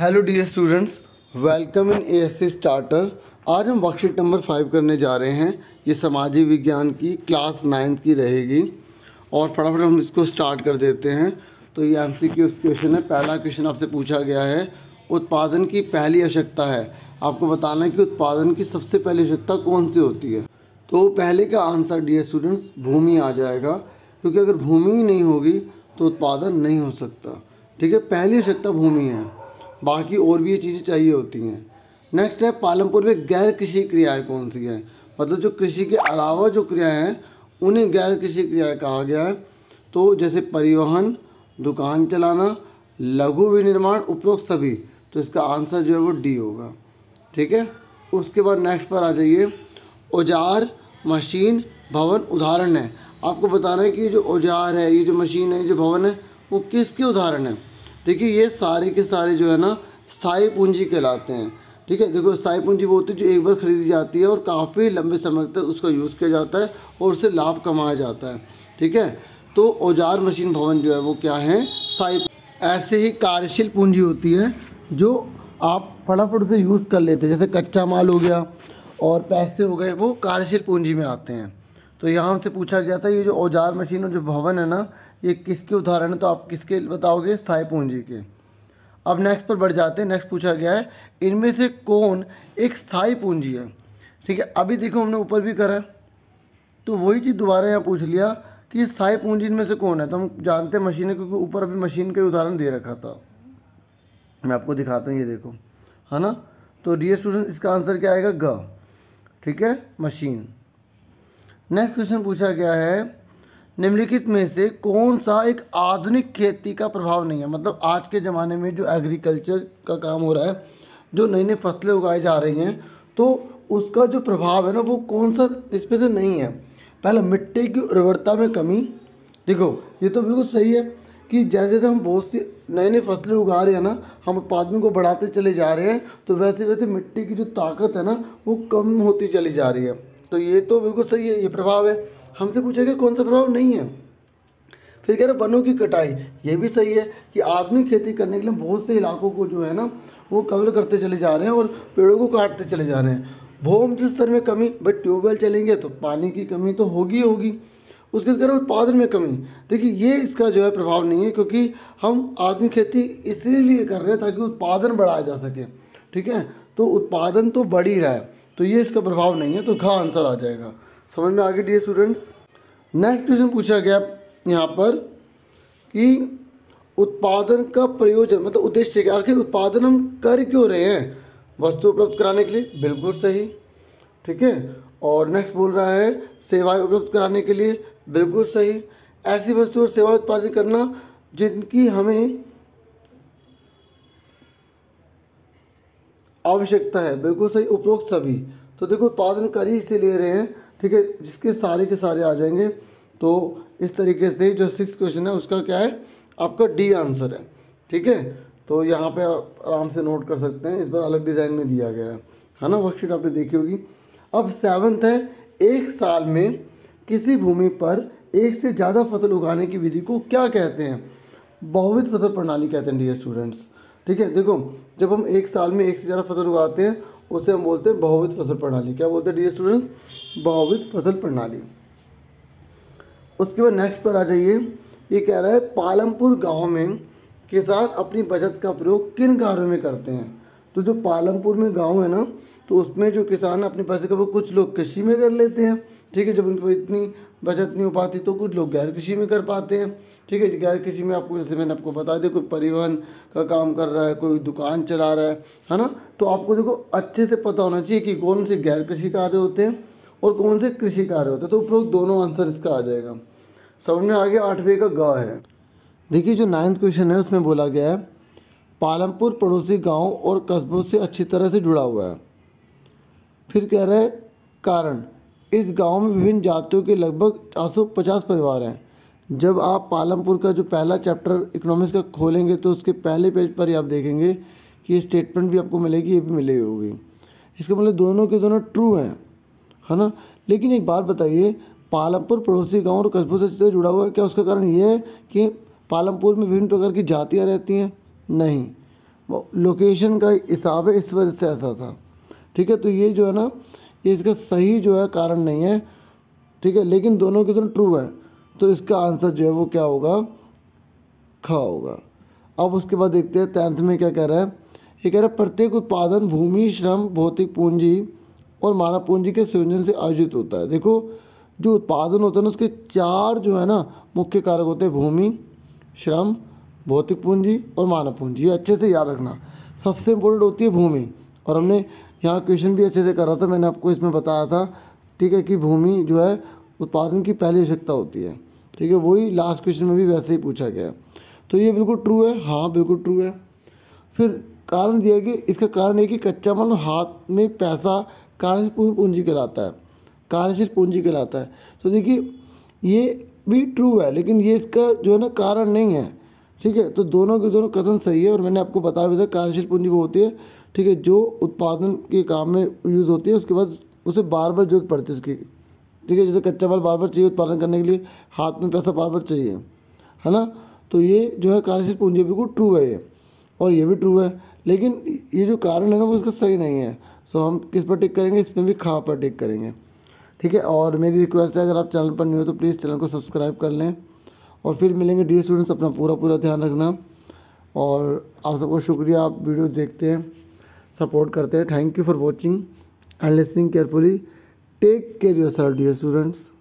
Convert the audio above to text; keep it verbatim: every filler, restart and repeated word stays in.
Hello dear students, welcome in ASC starter. आज हम worksheet number five करने जा रहे हैं। ये सामाजिक विज्ञान की क्लास नाइन्थ की रहेगी और फटाफट हम इसको स्टार्ट कर देते हैं। तो ये एमसीक्यू क्वेश्चन है। पहला क्वेश्चन आपसे पूछा गया है, उत्पादन की पहली आवश्यकता है। आपको बताना है कि उत्पादन की सबसे पहली आवश्यकता कौन सी होती है। तो पहले का आंसर डियर स्टूडेंट्स भूमि आ जाएगा, क्योंकि अगर भूमि ही नहीं होगी तो उत्पादन नहीं हो सकता। ठीक है, पहली आवश्यकता भूमि है, बाकी और भी ये चीज़ें चाहिए होती हैं। नेक्स्ट है, पालमपुर में गैर कृषि क्रियाएं कौन सी हैं। मतलब जो कृषि के अलावा जो क्रियाएं हैं उन्हें गैर कृषि क्रियाएं कहा गया है। तो जैसे परिवहन, दुकान चलाना, लघु विनिर्माण, उपरोक्त सभी। तो इसका आंसर जो है वो डी होगा। ठीक है, उसके बाद नेक्स्ट पर आ जाइए। औजार, मशीन, भवन उदाहरण है। आपको बताना है कि ये जो औजार है, ये जो मशीन है, ये जो भवन है, वो किसके उदाहरण है। देखिए ये सारे के सारे जो है ना स्थायी पूंजी कहलाते हैं। ठीक है, देखो स्थायी पूंजी वो होती है जो एक बार खरीदी जाती है और काफ़ी लंबे समय तक उसका यूज़ किया जाता है और उससे लाभ कमाया जाता है। ठीक है, तो औजार, मशीन, भवन जो है वो क्या है, स्थायी। ऐसे ही कार्यशील पूंजी होती है जो आप फटाफट से यूज़ कर लेते हैं, जैसे कच्चा माल हो गया और पैसे हो गए, वो कार्यशील पूंजी में आते हैं। तो यहाँ से पूछा गया था ये जो औजार, मशीन और जो भवन है ना, ये किसके उदाहरण है। तो आप किसके बताओगे, स्थायी पूंजी के। अब नेक्स्ट पर बढ़ जाते हैं। नेक्स्ट पूछा गया है, इनमें से कौन एक स्थायी पूंजी है। ठीक है, अभी देखो हमने ऊपर भी करा है, तो वही चीज़ दोबारा यहाँ पूछ लिया कि स्थायी पूंजी इनमें से कौन है। तो हम जानते हैं मशीनें, क्योंकि ऊपर अभी मशीन का उदाहरण दे रखा था। मैं आपको दिखाता हूँ, ये देखो है ना। तो डियर स्टूडेंट इसका आंसर क्या आएगा, ग। ठीक है, मशीन। नेक्स्ट क्वेश्चन पूछा गया है, निम्नलिखित में से कौन सा एक आधुनिक खेती का प्रभाव नहीं है। मतलब आज के ज़माने में जो एग्रीकल्चर का काम हो रहा है, जो नई नई फसलें उगाई जा रही हैं, तो उसका जो प्रभाव है ना वो कौन सा इसमें से नहीं है। पहला, मिट्टी की उर्वरता में कमी। देखो ये तो बिल्कुल सही है कि जैसे जैसे हम बहुत सी नई नई फसलें उगा रहे हैं ना, हम उत्पादन को बढ़ाते चले जा रहे हैं, तो वैसे वैसे मिट्टी की जो ताकत है ना वो कम होती चली जा रही है। तो ये तो बिल्कुल सही है, ये प्रभाव है। हमसे पूछेगा कौन सा प्रभाव नहीं है। फिर कह रहे वनों की कटाई, ये भी सही है कि आधुनिक खेती करने के लिए बहुत से इलाकों को जो है ना वो कवर करते चले जा रहे हैं और पेड़ों को काटते चले जा रहे हैं। भूमि स्तर में कमी, भाई ट्यूबवेल चलेंगे तो पानी की कमी तो होगी होगी। उसके बाद कह रहे उत्पादन में कमी। देखिए ये इसका जो है प्रभाव नहीं है, क्योंकि हम आधुनिक खेती इसीलिए कर रहे हैं ताकि उत्पादन बढ़ाया जा सके। ठीक है, तो उत्पादन तो बढ़ ही रहा है, तो ये इसका प्रभाव नहीं है। तो घ आंसर आ जाएगा। समझ में आ गई डियर स्टूडेंट्स। नेक्स्ट क्वेश्चन पूछा गया यहाँ पर कि उत्पादन का प्रयोजन, मतलब उद्देश्य क्या, आखिर उत्पादन हम कर क्यों रहे हैं। वस्तु उपलब्ध कराने के लिए, बिल्कुल सही। ठीक है, और नेक्स्ट बोल रहा है सेवाएं उपलब्ध कराने के लिए, बिल्कुल सही। ऐसी वस्तु और सेवा उत्पादन करना जिनकी हमें आवश्यकता है, बिल्कुल सही। उपरोक्त सभी। तो देखो उत्पादन कर ही इसे ले रहे हैं। ठीक है, जिसके सारे के सारे आ जाएंगे। तो इस तरीके से जो सिक्स क्वेश्चन है उसका क्या है, आपका डी आंसर है। ठीक है, तो यहाँ पे आराम से नोट कर सकते हैं। इस बार अलग डिज़ाइन में दिया गया है है ना। वर्कशीट आपने देखी होगी। अब सेवन्थ है, एक साल में किसी भूमि पर एक से ज़्यादा फसल उगाने की विधि को क्या कहते हैं। बहुविध फसल प्रणाली कहते हैं डियर स्टूडेंट्स। ठीक है, देखो जब हम एक साल में एक से ज़्यादा फसल उगाते हैं उसे हम बोलते हैं बहुविध फसल प्रणाली। क्या बोलते हैं डियर स्टूडेंट्स, बहुविध फसल प्रणाली। उसके बाद नेक्स्ट पर आ जाइए। ये कह रहा है पालमपुर गांव में किसान अपनी बचत का प्रयोग किन कार्यों में करते हैं। तो जो पालमपुर में गांव है ना, तो उसमें जो किसान अपनी पैसे का, कुछ लोग कृषि में कर लेते हैं। ठीक है, जब उनको इतनी बचत नहीं हो पाती तो कुछ लोग गैर कृषि में कर पाते हैं। ठीक है, गैर कृषि में आपको, जैसे मैंने आपको बता दिया, कोई परिवहन का काम कर रहा है, कोई दुकान चला रहा है है ना। तो आपको देखो अच्छे से पता होना चाहिए कि कौन से गैर कृषि कार्य होते हैं और कौन से कृषि कार्य होते हैं। तो उपरोक्त दोनों आंसर इसका आ जाएगा। समझ में आ गया। आठवें का ग है। देखिए जो नाइन्थ क्वेश्चन है उसमें बोला गया है पालमपुर पड़ोसी गांव और कस्बों से अच्छी तरह से जुड़ा हुआ है। फिर कह रहा है कारण, इस गांव में विभिन्न जातियों के लगभग चार सौ पचास परिवार हैं। जब आप पालमपुर का जो पहला चैप्टर इकोनॉमिक्स का खोलेंगे तो उसके पहले पेज पर ही आप देखेंगे कि ये स्टेटमेंट भी आपको मिलेगी, ये भी मिलेगी होगी। इसका मतलब दोनों के दोनों ट्रू हैं, है ना। लेकिन एक बात बताइए, पालमपुर पड़ोसी गांव और कस्बों से जुड़ा हुआ है, क्या उसका कारण ये है कि पालमपुर में विभिन्न प्रकार की जातियाँ रहती हैं? नहीं, लोकेशन का हिसाब है, इस वजह से ऐसा था। ठीक है, तो ये जो है ना, ये इसका सही जो है कारण नहीं है। ठीक है, लेकिन दोनों के दोनों ट्रू है, तो इसका आंसर जो है वो क्या होगा, खा होगा। अब उसके बाद देखते हैं टेंथ में क्या कह रहा है। ये कह रहा है प्रत्येक उत्पादन भूमि, श्रम, भौतिक पूंजी और मानव पूंजी के संयोजन से आयोजित होता है। देखो, जो उत्पादन होता है ना, उसके चार जो है ना मुख्य कारक होते हैं, भूमि, श्रम, भौतिक पूंजी और मानव पूंजी। ये अच्छे से याद रखना। सबसे इम्पोर्टेंट होती है भूमि, और हमने यहाँ क्वेश्चन भी अच्छे से करा था, मैंने आपको इसमें बताया था। ठीक है, कि भूमि जो है उत्पादन की पहली आवश्यकता होती है। ठीक है, वही लास्ट क्वेश्चन में भी वैसे ही पूछा गया है। तो ये बिल्कुल ट्रू है, हाँ बिल्कुल ट्रू है। फिर कारण दिया कि इसका कारण है कि कच्चा माल और हाथ में पैसा कार्यशील पूंजी कहलाता है, कार्यशील पूंजी कहलाता है। तो देखिए, ये भी ट्रू है, लेकिन ये इसका जो है ना कारण नहीं है। ठीक है, तो दोनों के दोनों कथन सही है, और मैंने आपको बताया भी था कार्यशील पूंजी वो होती है, ठीक है, जो उत्पादन के काम में यूज़ होती है, उसके बाद उसे बार बार जरूरत पड़ती है उसकी। ठीक है, जैसे कच्चा माल बार बार चाहिए उत्पादन करने के लिए, हाथ में पैसा बार बार चाहिए, है ना। तो ये जो है कार्यशील पूंजी बिल्कुल ट्रू है ये, और ये भी ट्रू है, लेकिन ये जो कारण है ना वो इसका सही नहीं है। तो हम किस पर टिक करेंगे, इसमें भी खा पर टिक करेंगे। ठीक है, और मेरी रिक्वेस्ट है, अगर आप चैनल पर नहीं हो तो प्लीज़ चैनल को सब्सक्राइब कर लें। और फिर मिलेंगे डियर स्टूडेंट्स, अपना पूरा पूरा ध्यान रखना, और आप सबको शुक्रिया, आप वीडियो देखते हैं, सपोर्ट करते हैं। Thank you for watching and listening carefully. Take care yourself dear students.